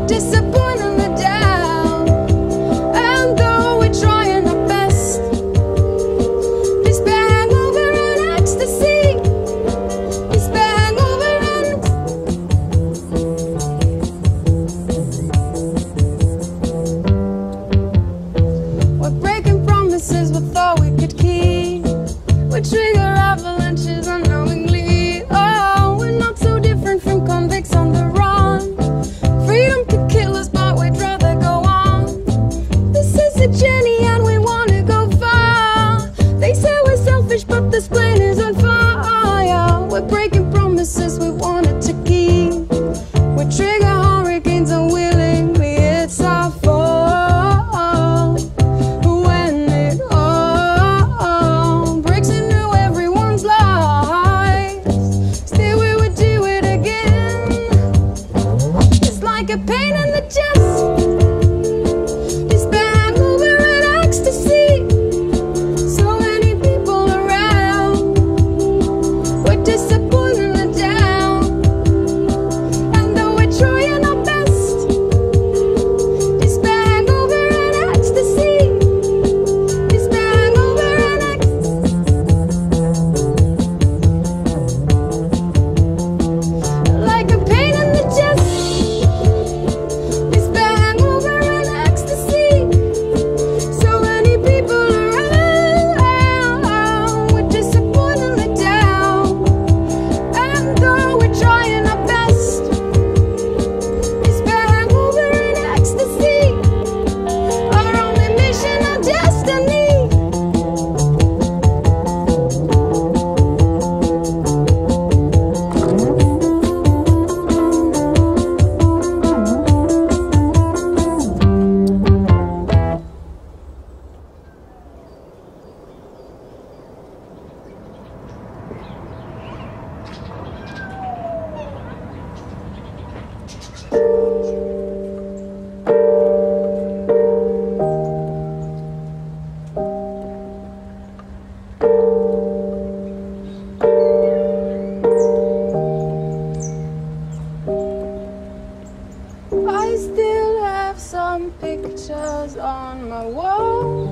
pictures on my wall.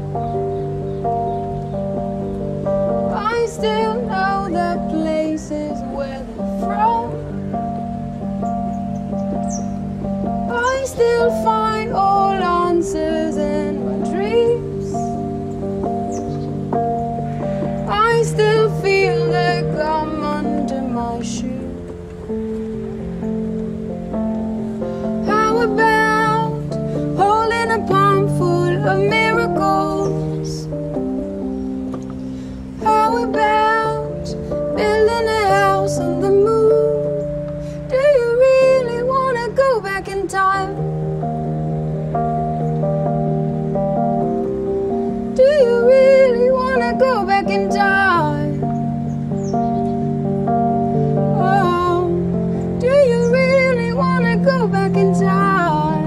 I still know the places where they're from. I still find all answers in my dreams. I still feel the gum under my shoe. How about holding a palm full of miracles? How about building a house on the moon? Do you really want to go back in time? Do you really want to go back in time? Oh, do you really want to go back in time?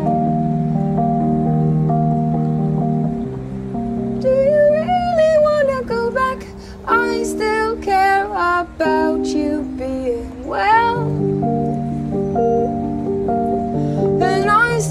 Do you really want to go back? I still care about you being well, and I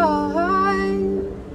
time.